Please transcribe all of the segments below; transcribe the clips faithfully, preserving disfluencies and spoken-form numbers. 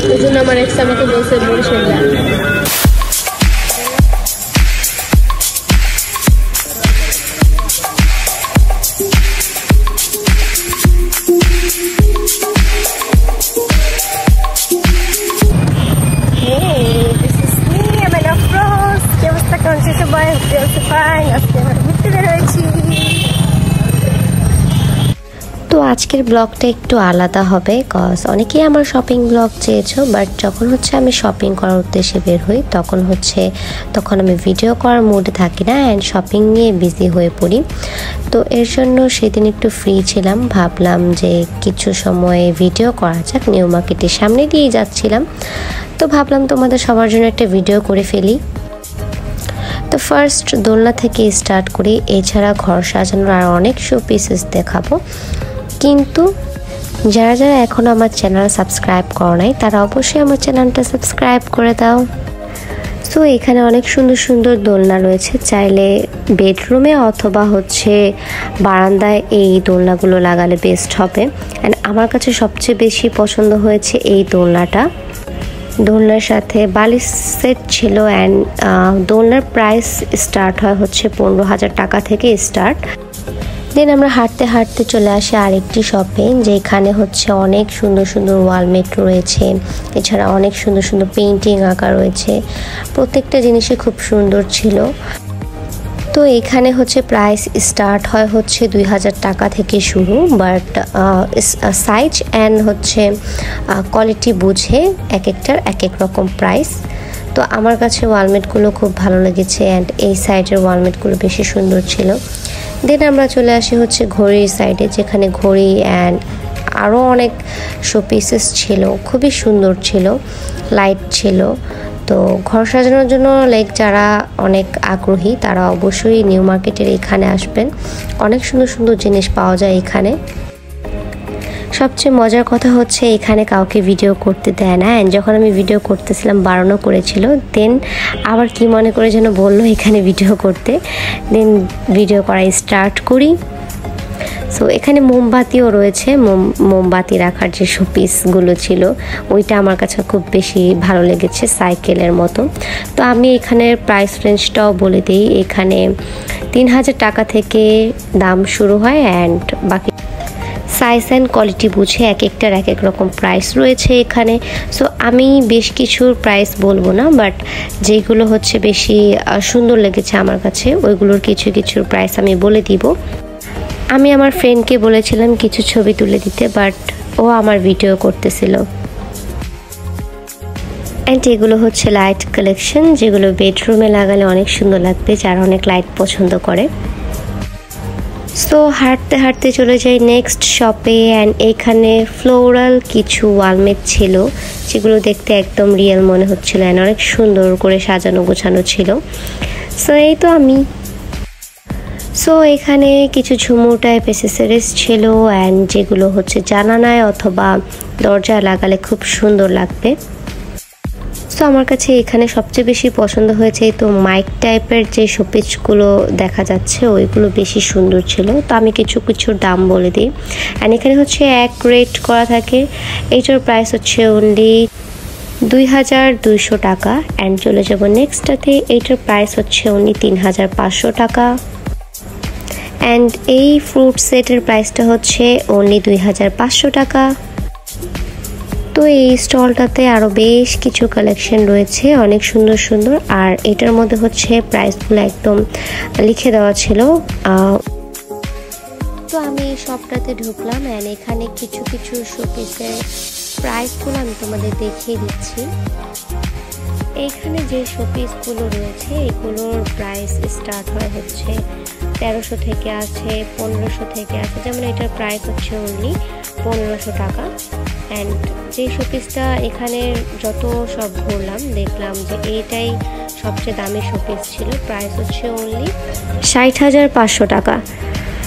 ওই জন্য আমার এক্স আমাকে বলছে বরিশাল যা। তো আজকের ব্লগটা একটু আলাদা হবে, কজ অনেকেই আমার শপিং ব্লগ চেয়েছো, বাট যখন হচ্ছে আমি শপিং করার উদ্দেশ্যে বের হই তখন হচ্ছে তখন আমি ভিডিও করার মুডে থাকি না অ্যান্ড শপিং নিয়ে বিজি হয়ে পড়ি। তো এর জন্য সেদিন একটু ফ্রি ছিলাম, ভাবলাম যে কিছু সময় ভিডিও করা যাক। নিউ মার্কেটের সামনে দিয়ে যাচ্ছিলাম, তো ভাবলাম তোমাদের সবার জন্য একটা ভিডিও করে ফেলি। তো ফার্স্ট দোলনা থেকে স্টার্ট করি, এছাড়া ঘর সাজানোর আর অনেক শো পিসেস দেখাবো। কিন্তু যারা যারা এখনও আমার চ্যানেল সাবস্ক্রাইব করো নাই তারা অবশ্যই আমার চ্যানেলটা সাবস্ক্রাইব করে দাও। সো এখানে অনেক সুন্দর সুন্দর দোলনা রয়েছে, চাইলে বেডরুমে অথবা হচ্ছে বারান্দায় এই দোলনাগুলো লাগালে বেস্ট হবে। অ্যান্ড আমার কাছে সবচেয়ে বেশি পছন্দ হয়েছে এই দোলনাটা। দোলনার সাথে বালিশ সেট ছিল অ্যান্ড দোলনার প্রাইস স্টার্ট হয় হচ্ছে পনেরো হাজার টাকা থেকে স্টার্ট। দেন আমরা হাঁটতে হাঁটতে চলে আসি আরেকটি শপে, যেখানে হচ্ছে অনেক সুন্দর সুন্দর ওয়ালমেট রয়েছে, এছাড়া অনেক সুন্দর সুন্দর পেইন্টিং আঁকা রয়েছে, প্রত্যেকটা জিনিসই খুব সুন্দর ছিল। তো এখানে হচ্ছে প্রাইস স্টার্ট হয় হচ্ছে দুই হাজার টাকা থেকে শুরু, বাট সাইজ অ্যান্ড হচ্ছে কোয়ালিটি বুঝে এক একটার এক এক রকম প্রাইস। তো আমার কাছে ওয়ালমেটগুলো খুব ভালো লেগেছে অ্যান্ড এই সাইডের ওয়ালমেটগুলো বেশি সুন্দর ছিল। দেন আমরা চলে আসি হচ্ছে ঘড়ির সাইডে, যেখানে ঘড়ি অ্যান্ড আরও অনেক শোপিসেস ছিল, খুবই সুন্দর ছিল, লাইট ছিল। তো ঘর সাজানোর জন্য লাইক যারা অনেক আগ্রহী তারা অবশ্যই নিউ মার্কেটের এখানে আসবেন, অনেক সুন্দর সুন্দর জিনিস পাওয়া যায় এখানে। সবচেয়ে মজার কথা হচ্ছে এখানে কাউকে ভিডিও করতে দেয় না, অ্যান্ড যখন আমি ভিডিও করতেছিলাম বারণও করেছিল। দেন আবার কি মনে করে যেন বললো এখানে ভিডিও করতে, দেন ভিডিও করা স্টার্ট করি। সো এখানে মোমবাতিও রয়েছে, মোম মোমবাতি রাখার যে শোপিসগুলো ছিল ওইটা আমার কাছে খুব বেশি ভালো লেগেছে, সাইকেলের মতো। তো আমি এখানের প্রাইস রেঞ্জটাও বলে দিই, এখানে তিন হাজার টাকা থেকে দাম শুরু হয় অ্যান্ড বাকি সাইজ অ্যান্ড কোয়ালিটি বুঝে এক একটার এক এক রকম প্রাইস রয়েছে এখানে। সো আমি বেশ কিছুর প্রাইস বলবো না, বাট যেগুলো হচ্ছে বেশি সুন্দর লেগেছে আমার কাছে ওইগুলোর কিছু কিছুর প্রাইস আমি বলে দিব। আমি আমার ফ্রেন্ডকে বলেছিলাম কিছু ছবি তুলে দিতে, বাট ও আমার ভিডিও করতেছিল। অ্যান্ড এগুলো হচ্ছে লাইট কালেকশন, যেগুলো বেডরুমে লাগালে অনেক সুন্দর লাগবে, যারা অনেক লাইট পছন্দ করে। সো হাঁটতে হাঁটতে চলে যাই নেক্সট শপে, অ্যান্ড এইখানে ফ্লোরাল কিছু ওয়ালমেট ছিল, যেগুলো দেখতে একদম রিয়েল মনে হচ্ছিল অ্যান্ড অনেক সুন্দর করে সাজানো গোছানো ছিল। সো এই তো আমি সো এখানে কিছু ঝুমুর টাইপ অ্যাক্সেসরিজ ছিল অ্যান্ড যেগুলো হচ্ছে জানালায় অথবা দরজায় লাগালে খুব সুন্দর লাগবে। সো আমার কাছে এখানে সবচেয়ে বেশি পছন্দ হয়েছে তো মাইক টাইপের যে শোপিসগুলো দেখা যাচ্ছে ওইগুলো বেশি সুন্দর ছিল। তো আমি কিছু কিছুর দাম বলে দিই। অ্যান্ড এখানে হচ্ছে এক রেট করা থাকে, এইটার প্রাইস হচ্ছে অনলি দুই হাজার দুইশো টাকা। অ্যান্ড চলে যাব নেক্সটটাতে, এইটার প্রাইস হচ্ছে অনলি তিন হাজার পাঁচশো টাকা। অ্যান্ড এই ফ্রুট সেটের প্রাইসটা হচ্ছে অনলি দুই হাজার পাঁচশো টাকা। তো এই স্টলটাতে আরও বেশ কিছু কালেকশন রয়েছে, অনেক সুন্দর সুন্দর, আর এটার মধ্যে হচ্ছে প্রাইসগুলো একদম লিখে দেওয়া ছিল। তো আমি এই শপটাতে ঢুকলাম অ্যান্ড এখানে কিছু কিছু শোপিসের প্রাইসগুলো আমি তোমাদের দেখিয়ে দিচ্ছি। এইখানে যে শোপিসগুলো রয়েছে এগুলোর প্রাইস স্টার্ট হয় হচ্ছে তেরোশো থেকে আছে, পনেরোশো থেকে আছে, যেমন এটার প্রাইস হচ্ছে অনলি পনেরোশো টাকা। অ্যান্ড যে শোপিসটা এখানে যত সব ঘুরলাম দেখলাম যে এইটাই সবচেয়ে দামি শোপিস ছিল, প্রাইস হচ্ছে অনলি ষাট হাজার পাঁচশো টাকা।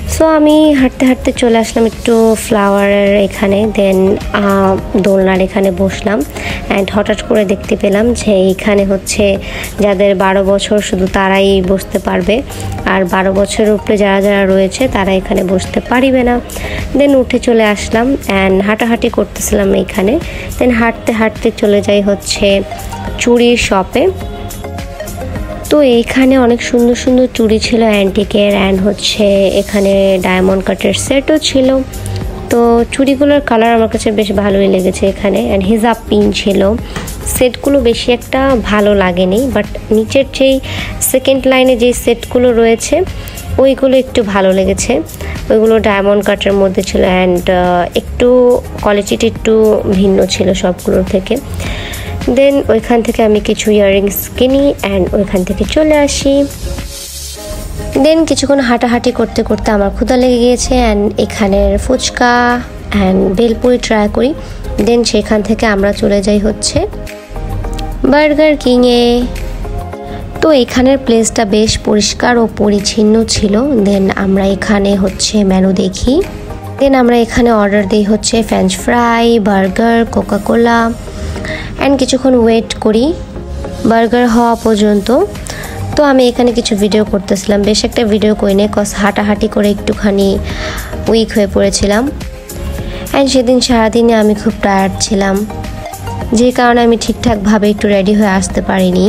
সো আমি হাঁটতে হাঁটতে চলে আসলাম একটু ফ্লাওয়ারের এখানে, দেন দোলনার এখানে বসলাম। অ্যান্ড হঠাৎ করে দেখতে পেলাম যে এইখানে হচ্ছে যাদের বারো বছর শুধু তারাই বসতে পারবে, আর বারো বছরের উপরে যারা যারা রয়েছে তারা এখানে বসতে পারিবে না। দেন উঠে চলে আসলাম অ্যান্ড হাঁটাহাঁটি করতেছিলাম এইখানে। দেন হাঁটতে হাঁটতে চলে যাই হচ্ছে চুড়ির শপে। তো এইখানে অনেক সুন্দর সুন্দর চুড়ি ছিল অ্যান্টিকের, অ্যান্ড হচ্ছে এখানে ডায়মন্ড কাটের সেটও ছিল। তো চুড়িগুলোর কালার আমার কাছে বেশ ভালোই লেগেছে এখানে। অ্যান্ড হিজাব পিন ছিল। সেটগুলো বেশি একটা ভালো লাগেনি, বাট নিচের যেই সেকেন্ড লাইনে যেই সেটগুলো রয়েছে ওইগুলো একটু ভালো লেগেছে। ওইগুলো ডায়মন্ড কাটের মধ্যে ছিল, অ্যান্ড একটু কোয়ালিটিটা একটু ভিন্ন ছিল সবগুলোর থেকে। দেন ওইখান থেকে আমি কিছু ইয়াররিংস কিনি অ্যান্ড ওইখান থেকে চলে আসি। দেন কিছুক্ষণ হাঁটাহাঁটি করতে করতে আমার ক্ষুধা লেগে গিয়েছে, অ্যান্ড এখানের ফুচকা অ্যান্ড ভেলপুরি ট্রাই করি। দেন সেখান থেকে আমরা চলে যাই হচ্ছে বার্গার কিংয়ে। তো এখানের প্লেসটা বেশ পরিষ্কার ও পরিচ্ছন্ন ছিল। দেন আমরা এখানে হচ্ছে মেনু দেখি। দেন আমরা এখানে অর্ডার দিই হচ্ছে french fry, burger, Coca-Cola, and কিছুক্ষণ ওয়েট করি বার্গার হওয়া পর্যন্ত। তো আমি এখানে কিছু ভিডিও করতেছিলাম, বেশ একটা ভিডিও করি নে কজ হাঁটাহাঁটি করে একটুখানি উইক হয়ে পড়েছিলাম। অ্যান্ড সেদিন সারাদিনে আমি খুব টায়ার্ড ছিলাম, যে কারণে আমি ঠিকঠাকভাবে একটু রেডি হয়ে আসতে পারিনি।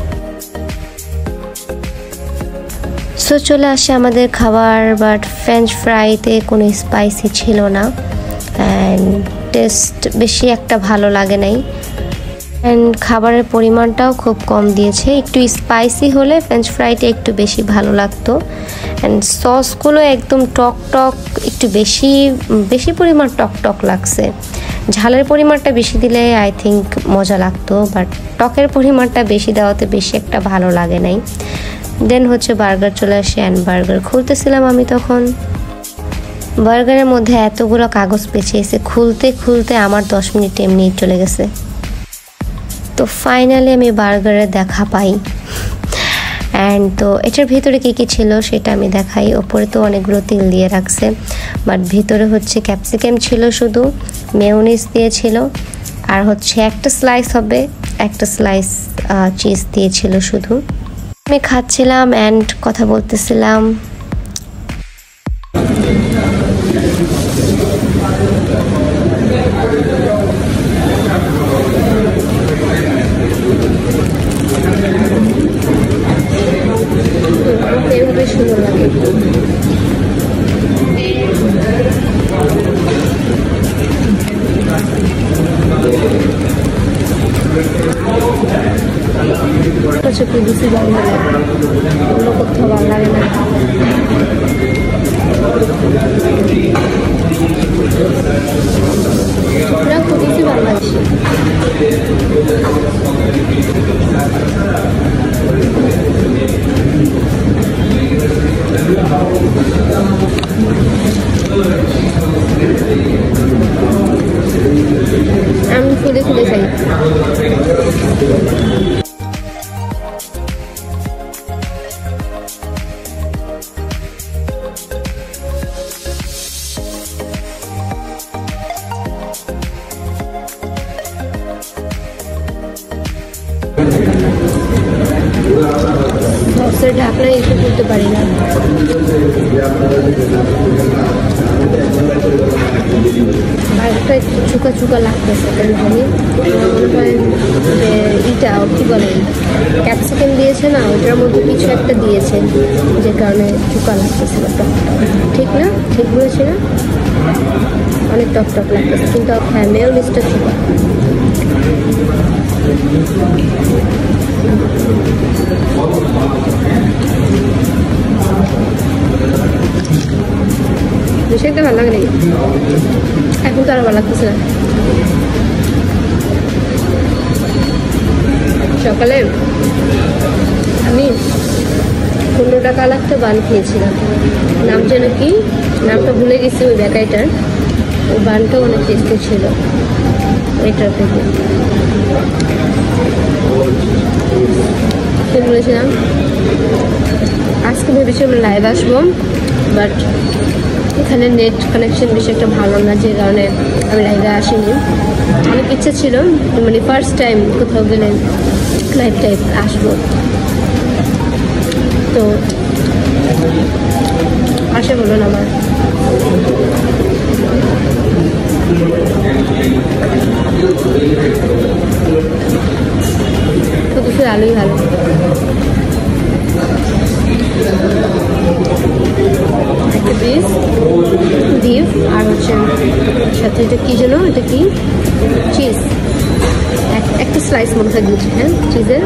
সো চলে আসে আমাদের খাবার, বাট ফ্রেঞ্চ ফ্রাইতে কোনো স্পাইসি ছিল না, অ্যান্ড টেস্ট বেশি একটা ভালো লাগে নাই। অ্যান্ড খাবারের পরিমাণটাও খুব কম দিয়েছে, একটু স্পাইসি হলে ফ্রেঞ্চ ফ্রাইটা একটু বেশি ভালো লাগতো। অ্যান্ড সসগুলো একদম টক টক, একটু বেশি বেশি পরিমাণ টক টক লাগছে। ঝালের পরিমাণটা বেশি দিলে আই থিঙ্ক মজা লাগতো, বাট টকের পরিমাণটা বেশি দেওয়াতে বেশি একটা ভালো লাগে নাই। দেন হচ্ছে বার্গার চলে আসে, অ্যান্ড বার্গার খুলতেছিলাম আমি তখন। বার্গারের মধ্যে এতগুলো কাগজ পেঁচিয়েছে, খুলতে খুলতে আমার দশ মিনিট এমনি চলে গেছে। তো ফাইনালি আমি বার্গারের দেখা পাই, অ্যান্ড তো এটার ভিতরে কী কী ছিল সেটা আমি দেখাই। ওপরে তো অনেকগুলো তেল দিয়ে রাখছে, বাট ভিতরে হচ্ছে ক্যাপসিকাম ছিল শুধু, মেয়োনিজ দিয়েছিল, আর হচ্ছে একটা স্লাইস হবে, একটা স্লাইস চিজ দিয়েছিল শুধু। আমি খাচ্ছিলাম অ্যান্ড কথা বলতেছিলাম। সুন্দর লাগে। কুদুসি ভালো লাগে, অন্য কোথাও ভালো লাগে না। কুদুসি ভালো লাগছে। আমি খুলে খুলে খাই। সসের ঢাকনা ইউজ করতে পারি না। বার্গারটা একটু চুকা চুকা লাগতেছে কেন জানি। মনে হয় যে ইটা কী বলে ক্যাপসিকাম দিয়েছে না, ওটার মধ্যে কিছু একটা দিয়েছে যে কারণে চুকা লাগতেছে, টক টক। ঠিক না? ঠিক বলেছে না? অনেক টক টক লাগতেছে, কিন্তু হ্যাঁ মেয়োনিজটা চুকা। বেশি একটা ভালো লাগে নাকি? এখন তো আরো ভালো লাগতেছে না। সকালে আমি পনেরো টাকা লাগতে বান খেয়েছিলাম, নাম যেন কি, নামটা ভুলে গেছি ওই বেকারিটার। ওই বানটাও অনেক টেস্টি ছিল এটার থেকে। বলেছিলাম আজকে ভেবেছিলাম লাইভ আসবো, বাট এখানে নেট কানেকশন বেশি একটা ভালো না, যে কারণে আমি লাইভে আসিনি। অনেক ইচ্ছা ছিল, মানে ফার্স্ট টাইম কোথাও গেলে লাইভ টাইপ আসবো, তো আসা হলো না আমার। তো কিছু আলুই ভালো। একটা পিস বিফ আর হচ্ছে সাথে এটা কি যেন, এটা কি চিজ, একটা স্লাইস মনে হয় দিয়েছে। হ্যাঁ, চিজের।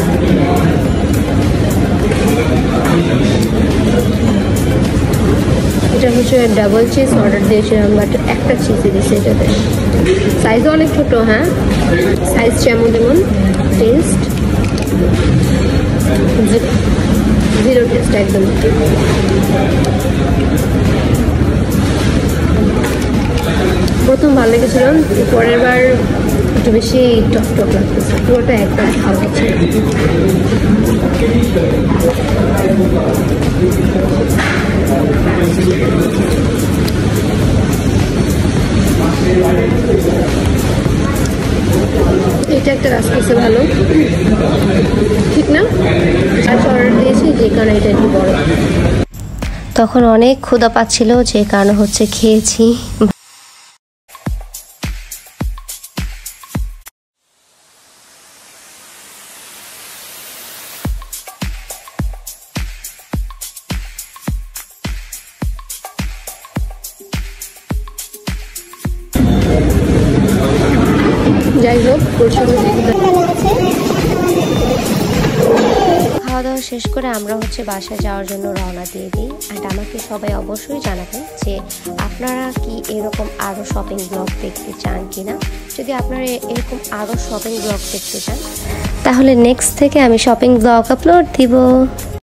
এটা হচ্ছে ডাবল চিজ অর্ডার দিয়েছিলাম, বাট একটা চিজই দিয়েছে এটাতে। সাইজও অনেক ছোট। হ্যাঁ, সাইজ যেমন তেমন, টেস্ট জিরো টেস্ট একদম। প্রথম ভালো লেগেছিল, পরের বার একটু বেশি টক টক লাগতেছে, পুরোটা একবার খাওয়া হচ্ছে। এটা একটা রাস্তা ভালো, ঠিক না? অর্ডার দিয়েছি যে কারণে এটা একটু বড়। তখন অনেক ক্ষুধা পাচ্ছিল, যে কারণে হচ্ছে খেয়েছি। যাই হোক, খাওয়া দাওয়া শেষ করে আমরা হচ্ছে বাসায় যাওয়ার জন্য রওনা দিয়ে দিই। অ্যান্ড আমাকে সবাই অবশ্যই জানাবেন যে আপনারা কি এরকম আরও শপিং ব্লগ দেখতে চান কি না। যদি আপনারা এরকম আরও শপিং ব্লগ দেখতে চান, তাহলে নেক্সট থেকে আমি শপিং ব্লগ আপলোড দিব।